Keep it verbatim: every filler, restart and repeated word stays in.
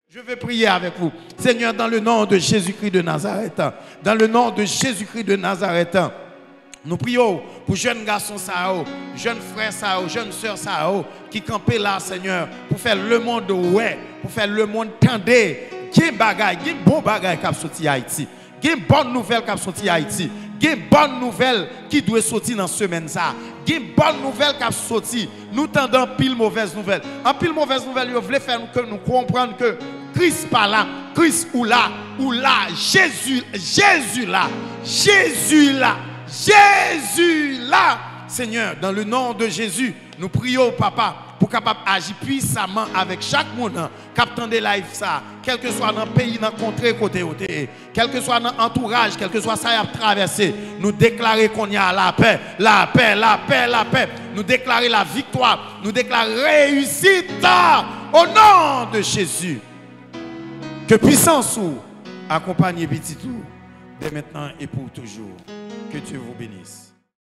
Je veux prier avec vous. Seigneur, dans le nom de Jésus-Christ de Nazareth, dans le nom de Jésus-Christ de Nazareth, nous prions pour jeunes garçons, jeunes frères, jeunes sœurs qui campent là, Seigneur, pour faire le monde ouais, pour faire le monde tendé. Il y a des bagailles, il y a des bons bagailles qui sont sortis à Haïti. Il y a des bonnes nouvelles qui sont sorties à Haïti. Il y a des bonnes nouvelles qui doivent sortir dans cette semaine. Il y a des bonnes nouvelles qui sont sorties. Nous tendons pile mauvaises nouvelles. En pile mauvaises nouvelles, vous voulez faire que nous comprenions que Christ pas là, Christ ou là, ou là, Jésus, Jésus là, Jésus là, Jésus là. Seigneur, dans le nom de Jésus, nous prions, Papa, pour capable agir puissamment avec chaque monde qui attend des lives ça, quel que soit dans le pays, dans le contrée, côté côté, quel que soit dans l'entourage, quel que soit ça a traversé, nous déclarer qu'on y a la paix, la paix, la paix, la paix. Nous déclarer la victoire, nous déclarer réussite au nom de Jésus. Que puissance ou accompagne petit tout, dès maintenant et pour toujours. Que Dieu vous bénisse.